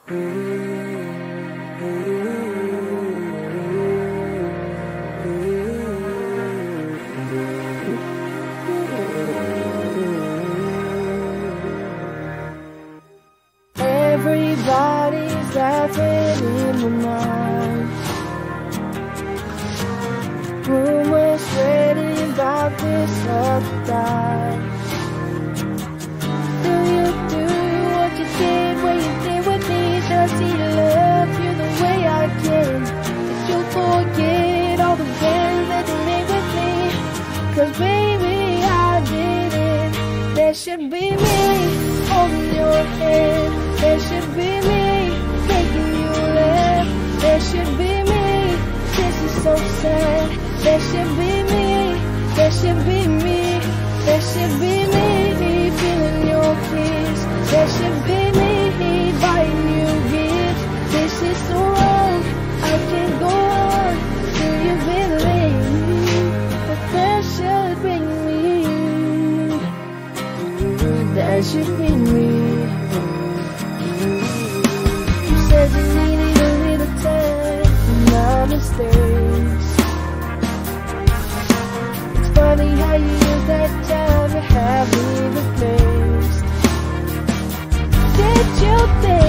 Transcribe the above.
Everybody's laughing in my mind. Rumors spreading about this other guy. Do you what you did when you did with me? Does he love you the way I can? Did you forget all the plans that you made with me? 'Cause baby, I didn't. There should be me holding your hand. There should be me making you laugh. There should be me. This is so sad. There should be me. There should be me. There should be me feeling your kiss. There should be me buying you gifts. This is so wrong. I can't go on. Do you believe that there should be me? There should be me. You said you needed a little time for my mistakes. It's funny how you use that time to have me replaced. Did you think